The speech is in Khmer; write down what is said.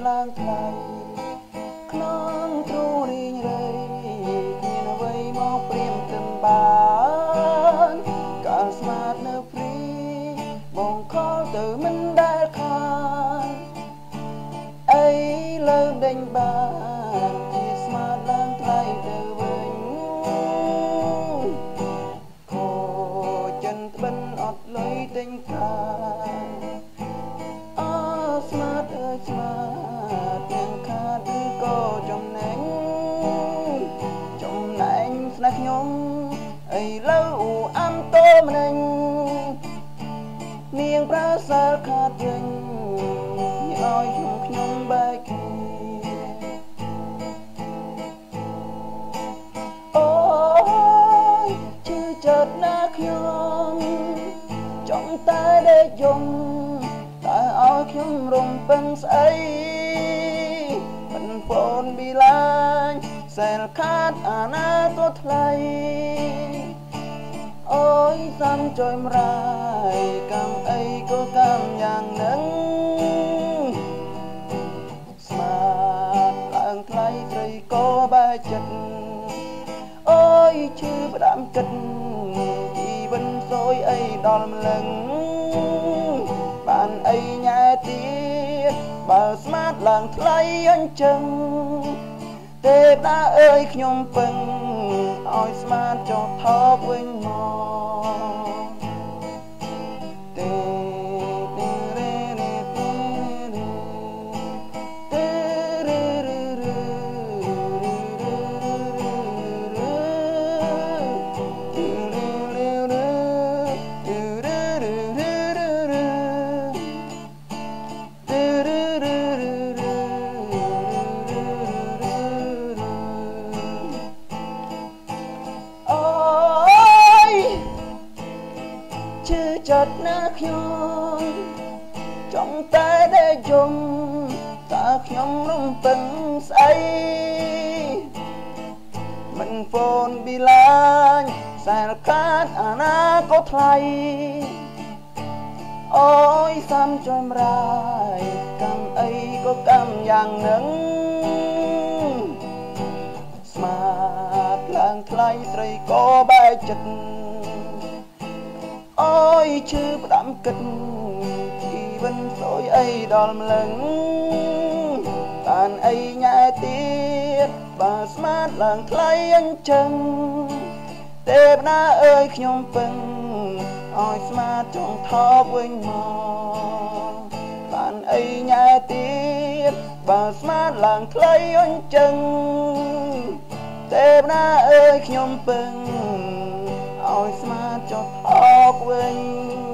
ឡើងថ្លៃក្នុងទ្រូរីងរៃគ្មានអ្វីមកព្រៀមទឹមបានកាលស្មាតនៅព្រីបងខលទៅមិនដែលខានអីលើដេញបានជាស្មាតឡើងថ្លៃទៅវិញខូចិនត្បិនអត់លុយទិញកាស្មាតអើយស្មាតទាំងខាតឬក៏ចំណេញស្នេហ៍ខ្ញុំឥឡូវអាំតោម្នេញនាងប្រើសាលខាតវិញឲ្យខ្ញុំបែកគ្នាអូយជឿចិត្តណាខ្ញុំចង់តែដេកយំតែឲ្យខ្ញុំរំពឹងស្អីមិនហ្វូនប៊ីឡាញសែលខាតអាណាក៏ថ្លៃអូយសាំចុយមរាយកម្មអីក៏កម្មយ៉ាងនឹងស្មាតឡើងថ្លៃស្រីក៏បែកចិត្តអូយឈឺផ្ដាំគិតជីវិនសួយអីដល់ម្លឹងបានអីញ៉ែទៀតបើស្មាតឡើងថ្លៃអញ្ចឹងទេវតាអើយខ្ញុំពឹងឲ្យស្មានចុះថោកវិញមកទេរេរេទេទេរេរេរេជឿចិត្តណាខ្ញុំចង់តែដេកយំតើខ្ញុំរំពឹងស្អីមិនហ្វូនប៊ីឡាញសែលខាតអាណាក៏ថ្លៃអូយសាំចុយមរាយកម្មអីក៏កម្មយ៉ាងនឹងស្មាតឡើងថ្លៃស្រីក៏បែកចិត្តអូយឈឺផ្ដាំគិតជីវិនសួយអីដល់ម្លឹងបានអីញ៉ែទៀតបើស្មាតឡើងថ្លៃអញ្ចឹងទេវតាអើយខ្ញុំពឹងឲ្យស្មាតចង់ថោកវិញមកបានអីញ៉ែទៀតបើស្មាតឡើងថ្លៃអញ្ចឹងទេវតាអើយខ្ញុំពឹងឲ្យស្មាតចុះថោកវិញ